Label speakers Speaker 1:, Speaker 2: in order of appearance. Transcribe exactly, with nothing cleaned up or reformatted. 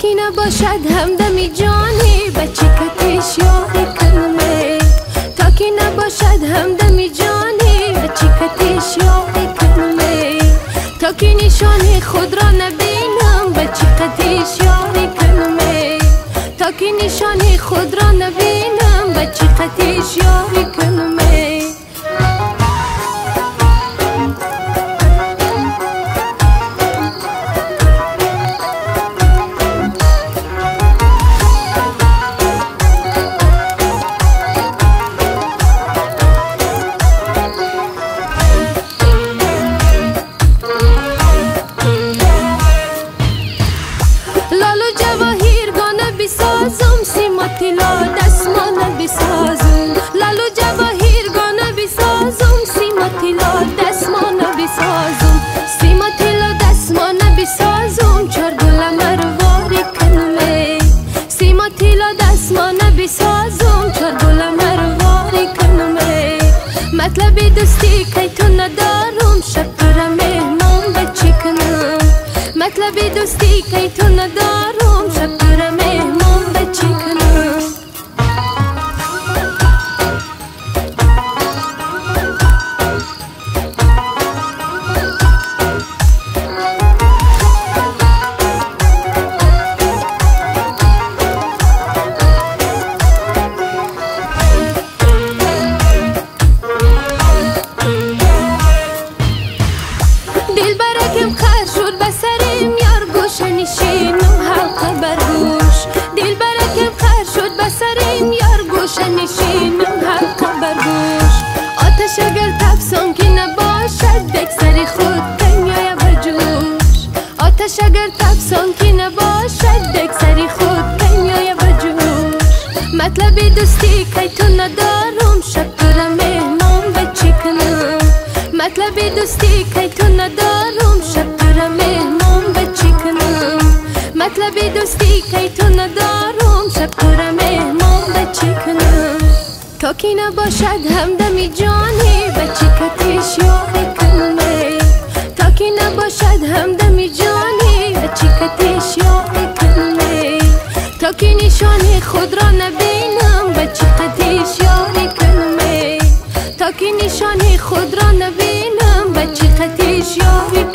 Speaker 1: کی نباشد همدمی جانی بچه کتش یاری کنمه تا کی نباشد همدمی جانی بچه کتش یاری کنمه تا کی نشانی خود را نبینم بچه کتش یاری کنمه تا کی نشانی خود را نبینم بچه کتش یاری کنمه بسازم سیما تیلا دستمانه بسازم لالو جواهیر گانه بسازم سیما تیلا دستمانه بسازم سیما تیلا دستمانه بسازم چار گل مرواری کنمه سیما تیلا دستمانه بسازم چار گل مرواری کنمه مطلب دوستی که تو ندارم شب تو مهمان بچی کنم مطلب دوستی که تو ندارم شب تو مهمان بچی کنم دل برکم خر شد بسرم یار گوش نشینم حلقه برگوش دل برکم خر شد بسرم یار گوش نشینم حلقه برگوش آتش اگر تفسان که نباشد بکسری خود کنیای بجوش آتش اگر تفسان که نباشد بکسری خود کنیای بجوش مطلب دوستی که تو ندارم شب تو را مهمان بچی کنم مطلب دوستی که تو ندارم شب تو را مهمان بچی کنم مطلب دوستی که تو ندارم شب تو را مهمان بچی کنم تا کی نباشد همدمی جانی بچی کتش یاری کنمه تا کی نباشد همدمی جانی بچی کتش یاری کنمه تا کی نشانی خود را نبینم بچی کتش یاری کنمه تا کی نشانی خود را نبینم بچه کتش یاری